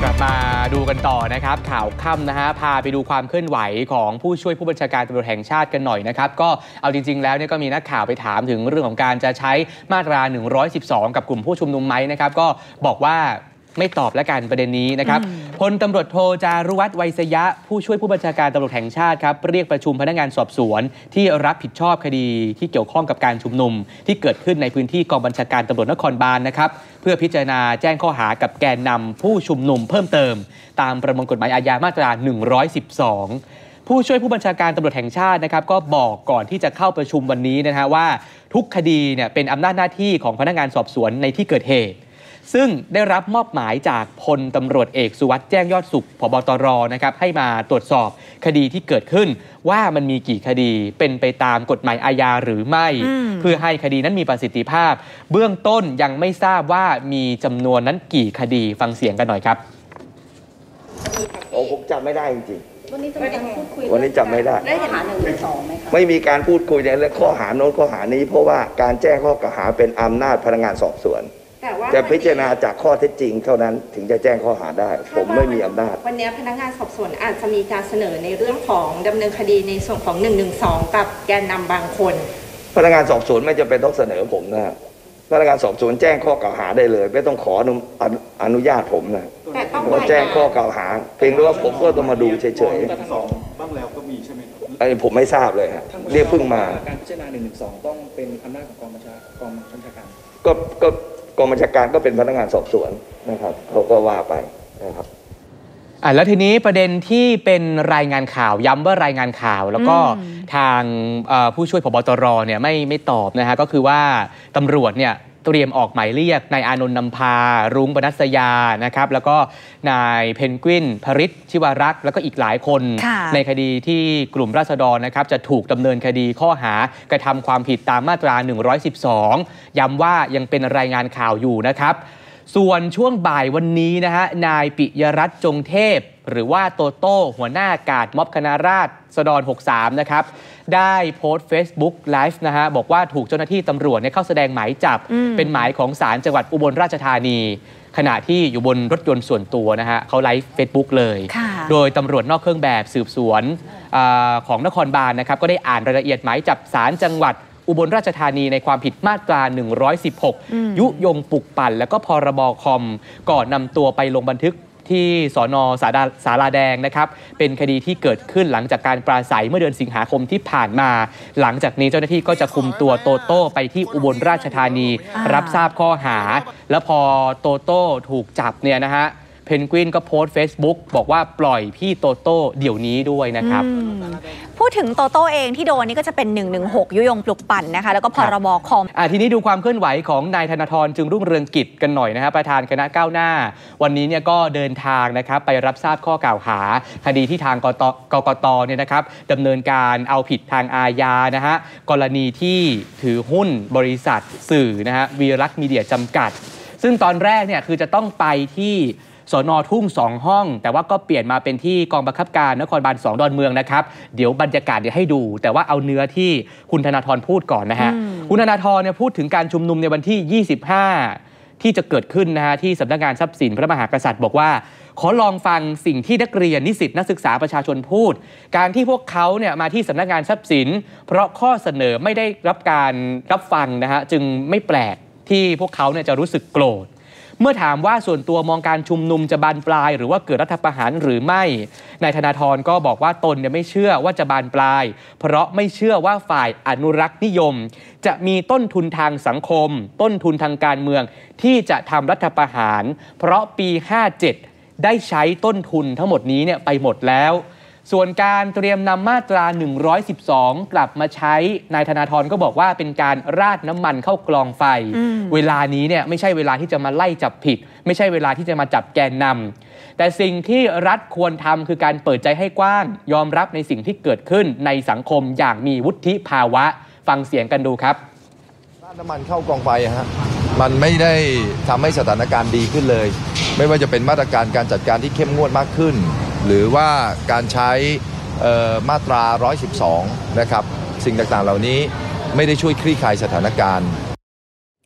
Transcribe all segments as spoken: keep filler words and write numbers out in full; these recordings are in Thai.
กลับมาดูกันต่อนะครับข่าวค่ำนะฮะพาไปดูความเคลื่อนไหวของผู้ช่วยผู้บัญชาการตำรวจแห่งชาติกันหน่อยนะครับก็เอาจริงๆแล้วเนี่ยก็มีนักข่าวไปถามถึงเรื่องของการจะใช้มาตราหนึ่งร้อยสิบสองกับกลุ่มผู้ชุมนุมไหมนะครับก็บอกว่าไม่ตอบและกันประเด็นนี้นะครับพลตำรวจโทจารุวัฒน์ไวยสยะผู้ช่วยผู้บัญชาการตำรวจแห่งชาติครับเรียกประชุมพนักงานสอบสวนที่รับผิดชอบคดีที่เกี่ยวข้องกับการชุมนุมที่เกิดขึ้นในพื้นที่กองบัญชาการตำรวจนครบาลนะครับเพื่อพิจารณาแจ้งข้อหากับแกนนำผู้ชุมนุมเพิ่มเติมตามประมวลกฎหมายอาญามาตราหนึ่งร้อยสิบสองผู้ช่วยผู้บัญชาการตำรวจแห่งชาตินะครับก็บอกก่อนที่จะเข้าประชุมวันนี้นะฮะว่าทุกคดีเนี่ยเป็นอำนาจหน้าที่ของพนักงานสอบสวนในที่เกิดเหตุซึ่งได้รับมอบหมายจากพลตำรวจเอกสุวัสด์แจ้งยอดสุขผบตรนะครับให้มาตรวจสอบคดีที่เกิดขึ้นว่ามันมีกี่คดีเป็นไปตามกฎหมายอาญาหรือไม่เพื่อให้คดีนั้นมีประสิทธิภาพเบื้องต้นยังไม่ทราบว่ามีจำนวนนั้นกี่คดีฟังเสียงกันหน่อยครับโอ้ผมจำไม่ได้จริงๆวันนี้จะมีการพูดคุยวันนี้จำไม่ได้ได้หาหนึ่งหรือสองไหมคะไม่มีการพูดคุยในเรื่องข้อหาโน้นข้อหานี้เพราะว่าการแจ้งข้อกล่าวหาเป็นอำนาจพนักงานสอบสวนแต่พิจารณาจากข้อเท็จจริงเท่านั้นถึงจะแจ้งข้อหาได้ผมไม่มีอำนาจวันนี้พนักงานสอบสวนอาจจะมีการเสนอในเรื่องของดำเนินคดีในส่วนของหนึ่งหนึ่งสองกับแกนนำบางคนพนักงานสอบสวนไม่จำเป็นต้องเสนอผมนะพนักงานสอบสวนแจ้งข้อกล่าวหาได้เลยไม่ต้องขออนุญาตผมนะแต่ต้องแจ้งข้อกล่าวหาเพียงแต่ว่าผมก็ต้องมาดูเฉยๆสองบ้างแล้วก็มีใช่ไหมครับอันนี้ผมไม่ทราบเลยฮะเรียกเพิ่งมาการพิจารณาหนึ่งหนึ่งสองต้องเป็นอำนาจของกองบัญชากองบัญชาการก็ก็กองบัญชาการก็เป็นพนักงานสอบสวนนะครับเขาก็ว่าไปนะครับอ่ะแล้วทีนี้ประเด็นที่เป็นรายงานข่าวย้ำว่ารายงานข่าวแล้วก็ทางผู้ช่วยผบตรเนี่ยไม่ไม่ตอบนะฮะก็คือว่าตำรวจเนี่ยเตรียมออกหมายเรียกนายอานนท์นำพารุ้งปนัสยานะครับแล้วก็นายเพนกวินพริชชิวารักษ์แล้วก็อีกหลายคนในคดีที่กลุ่มราษฎรนะครับจะถูกดำเนินคดีข้อหากระทำความผิดตามมาตราหนึ่งร้อยสิบสองย้ำว่ายังเป็นรายงานข่าวอยู่นะครับส่วนช่วงบ่ายวันนี้นะฮะนายปิยรัตน์จงเทพหรือว่าโตโต้หัวหน้ากาดม็อบคณะราษฎรหกสามนะครับได้โพสต์ Facebook Live นะฮะบอกว่าถูกเจ้าหน้าที่ตำรวจเข้าแสดงหมายจับเป็นหมายของศาลจังหวัดอุบลราชธานีขณะที่อยู่บนรถยนต์ส่วนตัวนะฮะเขาไลฟ์ Facebook เลยโดยตำรวจนอกเครื่องแบบสืบสวนอของนครบาลนะครับก็ได้อ่านรายละเอียดหมายจับศาลจังหวัดอุบลราชธานีในความผิดมาตราหนึ่งร้อยสิบหกยุยงปลุกปั่นแล้วก็พรบคอมก่อนนำตัวไปลงบันทึกที่สน.ศาลาแดงนะครับเป็นคดีที่เกิดขึ้นหลังจากการปราศัยเมื่อเดือนสิงหาคมที่ผ่านมาหลังจากนี้เจ้าหน้าที่ก็จะคุมตัวโตโต้ไปที่อุบลราชธานีรับทราบข้อหาแล้วพอโตโต้ถูกจับเนี่ยนะฮะเพนกวินก็โพสต์ Facebook บอกว่าปล่อยพี่โตโต้เดี๋ยวนี้ด้วยนะครับพูดถึงโตโต้เองที่โดนนี่ก็จะเป็นหนึ่งหนึ่งหกยุยงปลุกปั่นนะคะแล้วก็พรบคอมอ่ะทีนี้ดูความเคลื่อนไหวของนายธนาธรจึงรุ่งเรืองกิจกันหน่อยนะครับประธานคณะก้าวหน้าวันนี้เนี่ยก็เดินทางนะครับไปรับทราบข้อกล่าวหาคดีที่ทางกกตเนี่ยนะครับดำเนินการเอาผิดทางอาญานะฮะกรณีที่ถือหุ้นบริษัทสื่อนะฮะวีรักมีเดียจำกัดซึ่งตอนแรกเนี่ยคือจะต้องไปที่สน.ทุ่งสองห้องแต่ว่าก็เปลี่ยนมาเป็นที่กองบังคับการนครบาลสองดอนเมืองนะครับเดี๋ยวบรรยากาศเดี๋ยวให้ดูแต่ว่าเอาเนื้อที่คุณธนาธรพูดก่อนนะฮะคุณธนาธรเนี่ยพูดถึงการชุมนุมในวันที่ยี่สิบห้าที่จะเกิดขึ้นนะฮะที่สำนักงานทรัพย์สินพระมหากษัตริย์บอกว่าขอลองฟังสิ่งที่นักเรียนนิสิตนักศึกษาประชาชนพูดการที่พวกเขาเนี่ยมาที่สำนักงานทรัพย์สินเพราะข้อเสนอไม่ได้รับการรับฟังนะฮะจึงไม่แปลกที่พวกเขาเนี่ยจะรู้สึกโกรธเมื่อถามว่าส่วนตัวมองการชุมนุมจะบานปลายหรือว่าเกิดรัฐประหารหรือไม่นายธนาธรก็บอกว่าตนเนี่ยไม่เชื่อว่าจะบานปลายเพราะไม่เชื่อว่าฝ่ายอนุรักษ์นิยมจะมีต้นทุนทางสังคมต้นทุนทางการเมืองที่จะทำรัฐประหารเพราะปีห้าเจ็ดได้ใช้ต้นทุนทั้งหมดนี้เนี่ยไปหมดแล้วส่วนการเตรียมนำมาตราหนึ่งร้อยสิบสองกลับมาใช้นายธนาธรก็บอกว่าเป็นการราดน้ำมันเข้ากลองไฟเวลานี้เนี่ยไม่ใช่เวลาที่จะมาไล่จับผิดไม่ใช่เวลาที่จะมาจับแกนนำแต่สิ่งที่รัฐควรทำคือการเปิดใจให้กว้างยอมรับในสิ่งที่เกิดขึ้นในสังคมอย่างมีวุฒิภาวะฟังเสียงกันดูครับราดน้ำมันเข้ากองไฟฮะมันไม่ได้ทำให้สถานการณ์ดีขึ้นเลยไม่ว่าจะเป็นมาตรการการจัดการที่เข้มงวดมากขึ้นหรือว่าการใช้มาตราหนึ่งร้อยสิบสองนะครับสิ่งต่างๆเหล่านี้ไม่ได้ช่วยคลี่คลายสถานการณ์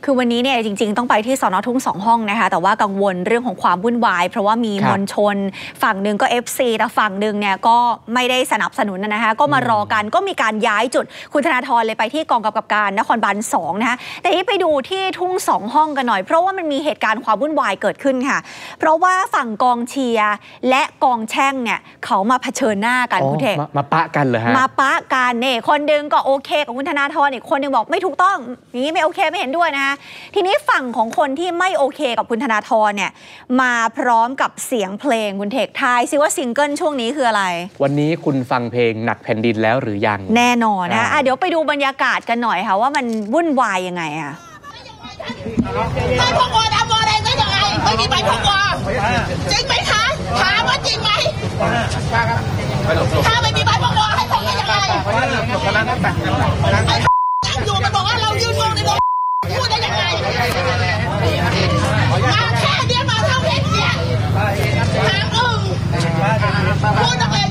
คือวันนี้เนี่ยจริงๆต้องไปที่สน.ทุ่งสองห้องนะคะแต่ว่ากังวลเรื่องของความวุ่นวายเพราะว่ามีมวลชนฝั่งหนึ่งก็ เอฟ ซี แต่ฝั่งหนึ่งเนี่ยก็ไม่ได้สนับสนุนนะคะก็มารอกันก็มีการย้ายจุดคุณธนาธรเลยไปที่กองกำกับการนครบาลสองนะคะแต่ที่ไปดูที่ทุ่งสองห้องกันหน่อยเพราะว่ามันมีเหตุการณ์ความวุ่นวายเกิดขึ้นค่ะเพราะว่าฝั่งกองเชียร์และกองแช่งเนี่ยเขามาเผชิญหน้ากันคุณเทพมาปะกันเหรอฮะมาปะกันเนี่ยคนนึงก็โอเคกับคุณธนาธรอีกคนนึงบอกไม่ถูกต้องนี้ไม่โอเคไม่เห็นด้วยนะคะทีนี้ฝั่งของคนที่ไม่โอเคกับคุณธนาธรเนี่ยมาพร้อมกับเสียงเพลงคุณเทกทายซิว่าซิงเกิลช่วงนี้คืออะไรวันนี้คุณฟังเพลงหนักแผ่นดินแล้วหรือยังแน่นอนนะะเดี๋ยวไปดูบรรยากาศกันหน่อยค่ะว่ามันวุ่นวายยังไงอะไม่พกวทำอะไรไม่ยังไงไม่มีใบพกวจริงไหมคะถามว่าจริงไหมถ้าไม่มีใบพกวให้พกได้ยังไงอยู่มันบอกว่าเรายืนงงในรถพูดได้ยังไงมาแค่เนี้ยมาเท่าเพชรเนี่ยหางอึ่งพูดอะไร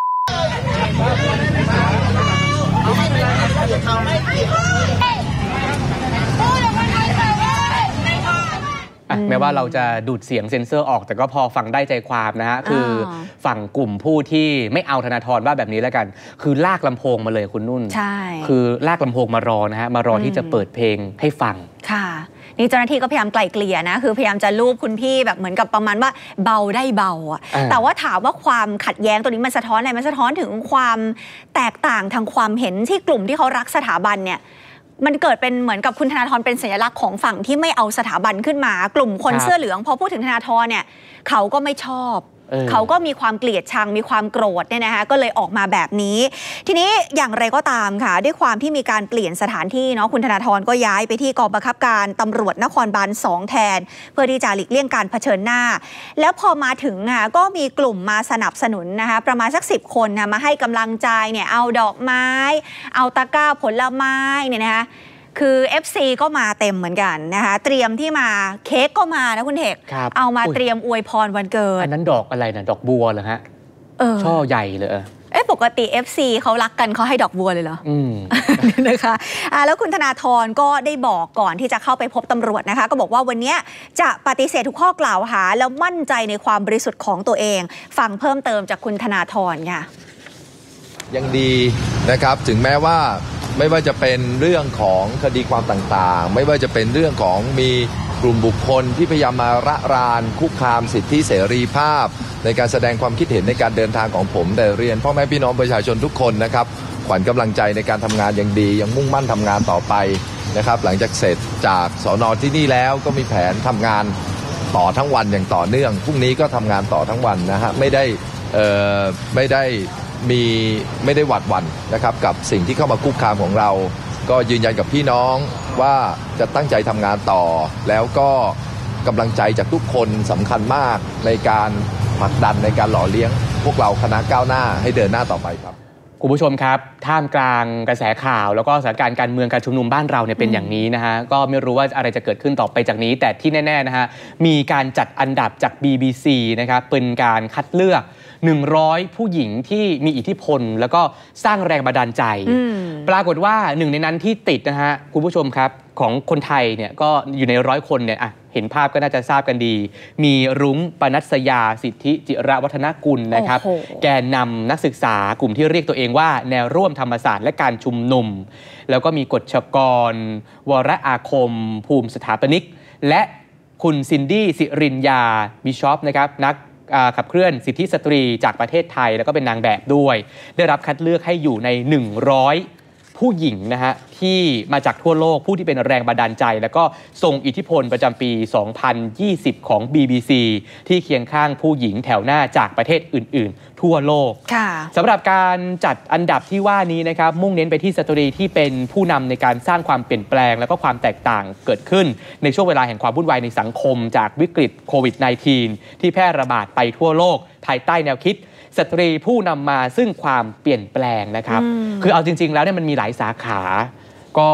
แม้ว่าเราจะดูดเสียงเซ็นเซอร์ออกแต่ก็พอฟังได้ใจความนะฮะคือฝั่งกลุ่มผู้ที่ไม่เอาธนาธรว่าแบบนี้แล้วกันคือลากลำโพงมาเลยคุณนุ่นใช่คือลากลำโพงมารอนะฮะมารอที่จะเปิดเพลงให้ฟังค่ะนี่เจ้าหน้าที่ก็พยายามไกล่เกลี่ยนะคือพยายามจะลูบคุณพี่แบบเหมือนกับประมาณว่าเบาได้เบาอ่ะแต่ว่าถามว่าความขัดแย้งตัวนี้มันสะท้อนอะไรมันสะท้อนถึงความแตกต่างทางความเห็นที่กลุ่มที่เขารักสถาบันเนี่ยมันเกิดเป็นเหมือนกับคุณธนาธรเป็นสัญลักษณ์ของฝั่งที่ไม่เอาสถาบันขึ้นมากลุ่มคนเสื้อเหลืองพอพูดถึงธนาธรเนี่ยเขาก็ไม่ชอบเขาก็มีความเกลียดชังมีความโกรธเนี่ยนะคะก็เลยออกมาแบบนี้ทีนี้อย่างไรก็ตามค่ะด้วยความที่มีการเปลี่ยนสถานที่เนาะคุณธนาธรก็ย้ายไปที่กองบังคับการตำรวจนครบาลสองแทนเพื่อที่จะหลีกเลี่ยงการเผชิญหน้าแล้วพอมาถึงค่ะก็มีกลุ่มมาสนับสนุนนะคะประมาณสักสิบคนนะมาให้กำลังใจเนี่ยเอาดอกไม้เอาตะกร้าผลไม้เนี่ยนะคะคือ เอฟ ซี ก็มาเต็มเหมือนกันนะคะเตรียมที่มาเค้กก็มานะคุณเทกเอามาเตรียมอวยพรวันเกิดอันนั้นดอกอะไรนะดอกบัวเหรอฮะช่อใหญ่เลยเอ๊ะปกติ เอฟ ซี เขารักกันเขาให้ดอกบัวเลยเหรออืมนะคะอ่าแล้วคุณธนาธรก็ได้บอกก่อนที่จะเข้าไปพบตำรวจนะคะก็บอกว่าวันนี้จะปฏิเสธทุกข้อกล่าวหาแล้วมั่นใจในความบริสุทธิ์ของตัวเองฟังเพิ่มเติมจากคุณธนาธรค่ะยังดีนะครับถึงแม้ว่าไม่ว่าจะเป็นเรื่องของคดีความต่างๆไม่ว่าจะเป็นเรื่องของมีกลุ่มบุคคลที่พยายามมาระรานคุกคามสิทธิเสรีภาพในการแสดงความคิดเห็นในการเดินทางของผมแต่เรียนพ่อแม่พี่น้องประชาชนทุกคนนะครับขวัญกำลังใจในการทำงานอย่างดียังมุ่งมั่นทำงานต่อไปนะครับหลังจากเสร็จจากสน.ที่นี่แล้วก็มีแผนทำงานต่อทั้งวันอย่างต่อเนื่องพรุ่งนี้ก็ทำงานต่อทั้งวันนะฮะไม่ได้เอ่อไม่ได้มีไม่ได้หวาดหวั่นนะครับกับสิ่งที่เข้ามาคุกคามของเราก็ยืนยันกับพี่น้องว่าจะตั้งใจทำงานต่อแล้วก็กำลังใจจากทุกคนสำคัญมากในการผลักดันในการหล่อเลี้ยงพวกเราคณะก้าวหน้าให้เดินหน้าต่อไปครับคุณผู้ชมครับท่ามกลางกระแสข่าวแล้วก็สถานการณ์การเมืองการชุมนุมบ้านเราเนี่ยเป็นอย่างนี้นะฮะก็ไม่รู้ว่าอะไรจะเกิดขึ้นต่อไปจากนี้แต่ที่แน่ๆนะฮะมีการจัดอันดับจาก บี บี ซี นะครับเป็นการคัดเลือกหนึ่งร้อยผู้หญิงที่มีอิทธิพลแล้วก็สร้างแรงบันดาลใจปรากฏว่าหนึ่งในนั้นที่ติดนะฮะคุณผู้ชมครับของคนไทยเนี่ยก็อยู่ในร้อยคนเนี่ยอ่ะเห็นภาพก็น่าจะทราบกันดีมีรุ้งปนัสยาสิทธิจิระวัฒนกุลนะครับแกนนำนักศึกษากลุ่มที่เรียกตัวเองว่าแนวร่วมธรรมศาสตร์และการชุมนุมแล้วก็มีกฎชกรวรอาคมภูมิสถาปนิกและคุณซินดี้สิรินยาบิชอปนะครับนักขับเคลื่อนสิทธิสตรีจากประเทศไทยแล้วก็เป็นนางแบบด้วยได้รับคัดเลือกให้อยู่ในหนึ่งร้อยผู้หญิงนะฮะที่มาจากทั่วโลกผู้ที่เป็นแรงบันดาลใจแล้วก็ทรงอิทธิพลประจำปีสองพันยี่สิบของ บี บี ซี ที่เคียงข้างผู้หญิงแถวหน้าจากประเทศอื่นๆทั่วโลกสำหรับการจัดอันดับที่ว่านี้นะครับมุ่งเน้นไปที่สตรีที่เป็นผู้นำในการสร้างความเปลี่ยนแปลงแล้วก็ความแตกต่างเกิดขึ้นในช่วงเวลาแห่งความวุ่นวายในสังคมจากวิกฤตโควิด สิบเก้า ที่แพร่ระบาดไปทั่วโลกภายใต้แนวคิดสตรีผู้นำมาซึ่งความเปลี่ยนแปลงนะครับคือเอาจริงๆแล้วเนี่ยมันมีหลายสาขาก็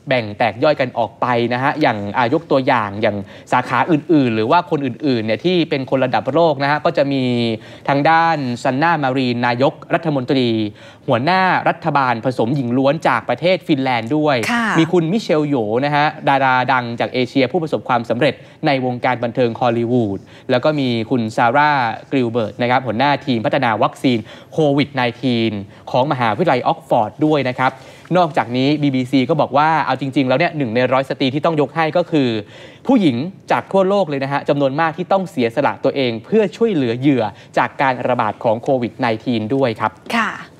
แบ่งแตกย่อยกันออกไปนะฮะอย่างอายกตัวอย่างอย่างสาขาอื่นๆหรือว่าคนอื่นๆเนี่ยที่เป็นคนระดับโลกนะฮะก็จะมีทางด้านซันน่ามารีนนายกรัฐมนตรีหัวหน้ารัฐบาลผสมหญิงล้วนจากประเทศฟินแลนด์ด้วยมีคุณมิเชลโยนะฮะดาราดังจากเอเชียผู้ประสบความสำเร็จในวงการบันเทิงฮอลลีวูดแล้วก็มีคุณซาร่ากริลเบิร์ตนะครับหัวหน้าทีมพัฒนาวัคซีนโควิด สิบเก้า ของมหาวิทยาลัยออกฟอร์ดด้วยนะครับนอกจากนี้ บี บี ซี ก็บอกว่าเอาจริงๆแล้วเนี่ยหนึ่งในร้อยสตรีที่ต้องยกให้ก็คือผู้หญิงจากทั่วโลกเลยนะฮะจำนวนมากที่ต้องเสียสละตัวเองเพื่อช่วยเหลือเหยื่อจากการระบาดของโควิด สิบเก้า ด้วยครับค่ะ